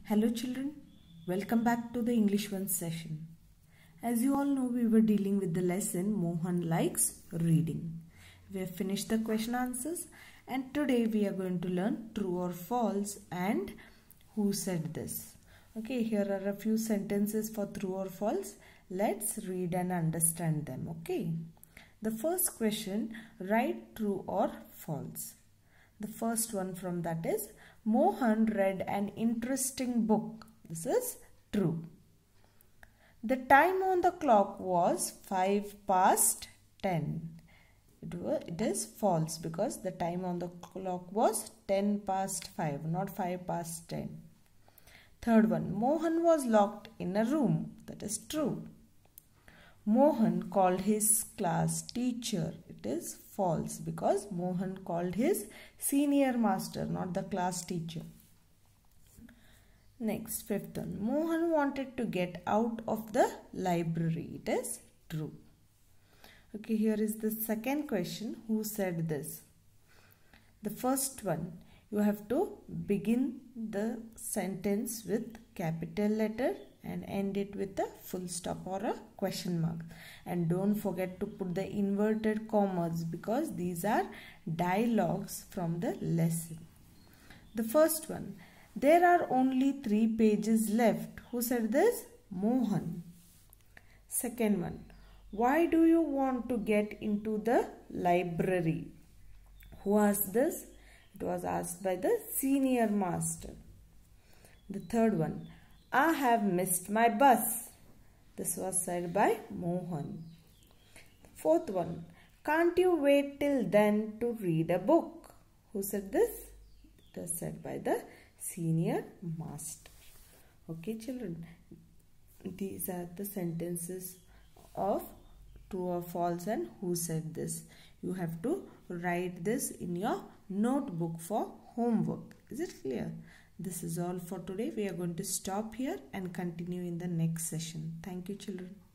Hello children, welcome back to the English 1 session. As you all know, we were dealing with the lesson Mohan likes reading. We have finished the question answers and today we are going to learn true or false and who said this. Okay, here are a few sentences for true or false. Let's read and understand them. Okay, the first question, write true or false. The first one from that is Mohan read an interesting book. This is true. The time on the clock was 10:05. It is false because the time on the clock was 5:10, not 5:10. Third one, Mohan was locked in a room. That is true. Mohan called his class teacher. It is false because Mohan called his senior master, not the class teacher. Next, fifth one. Mohan wanted to get out of the library. It is true. Okay, here is the second question. Who said this? The first one, you have to begin the sentence with capital letter and end it with a full stop or a question mark. And don't forget to put the inverted commas because these are dialogues from the lesson. The first one, there are only 3 pages left. Who said this? Mohan. Second one, why do you want to get into the library? Who asked this? It was asked by the senior master. The third one, I have missed my bus. This was said by Mohan. Fourth one, can't you wait till then to read a book? Who said this? It was said by the senior master. Okay children, these are the sentences of true or false and who said this. You have to write this in your notebook for homework. Is it clear? This is all for today. We are going to stop here and continue in the next session. Thank you children.